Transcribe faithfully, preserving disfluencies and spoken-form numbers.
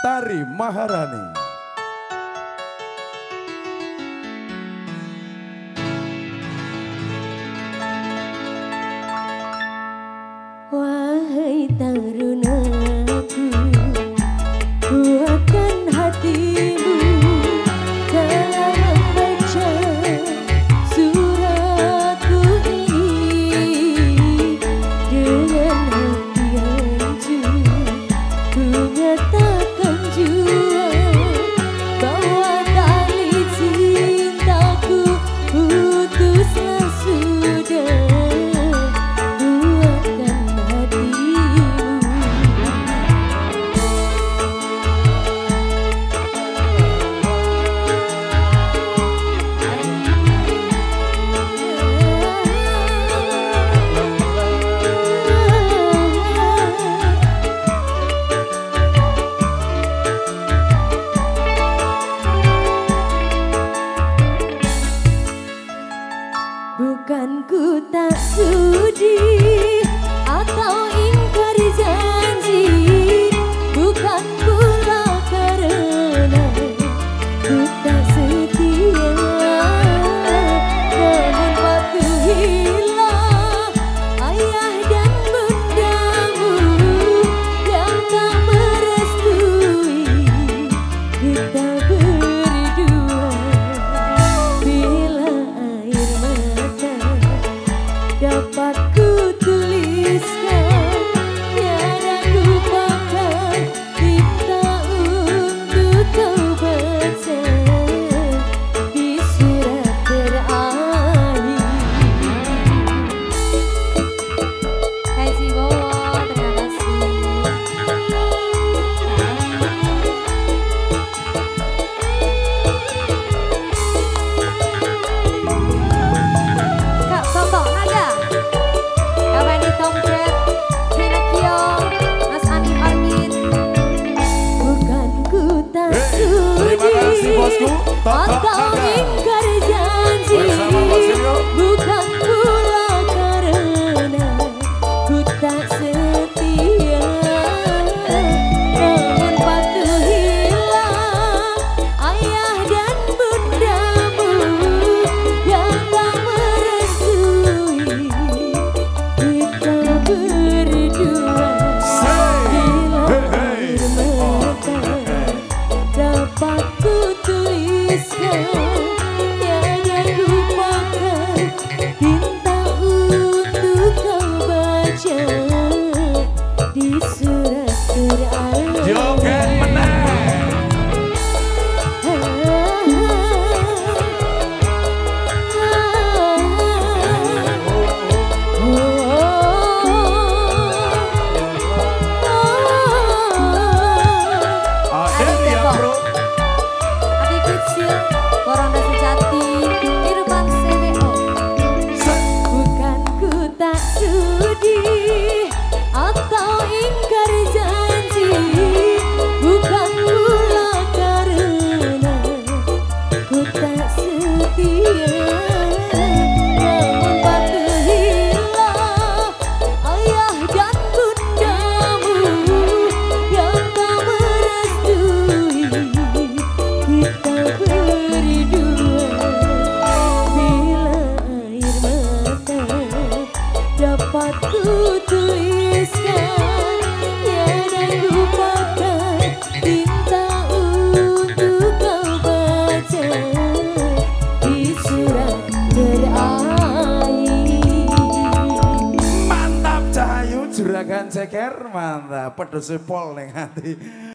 Tari Maharani. Wahai tarunaku, kuatkan hatimu dalam membaca suratku ini. Dengan hati hancur, ku nyatakan jua bahwa tali cintaku putuslah sudah. Bukan ku tak sudi atau ingkar janji, bukan pula karena ku tak setia, namun patuhilah ayah dan bundamu yang tak merestui kita berdua. Bila air mata dapat ku tuliskan, tiada lupakan cinta untuk kau baca di surat terakhir. Kasih Bowo, terima kasih. Kak Toto Nada, Kak Wendy Tomcat, Rina Kio, Mas Andi Armin. Bukan ku tak Terima kasih sudi bosku, Toto atau Nada. ingkar janji, Bersama Basilio. bukan pula karena ku tak setia, namun patuhilah ayah dan bundamu yang tak merestui kita berdua. Bila air mata dapat ku tuliskan, tiada lupakan cinta untuk kau baca di surat terakhir. Joget menang. Ada ya bro. Adik kecil, Corona sejati, kehidupan C B O. Bukan ku tak sudi atau ingkar janji, bukan pula karena ku tak setia, namun patuhilah ayah dan bundamu yang tak merestui kita berdua. Bila air mata dapat ku tuliskan, tiada lupakan cinta untuk kau baca di surat terakhir. Mantap Cahayu juragan ceker, mantap pedose pol ning ati.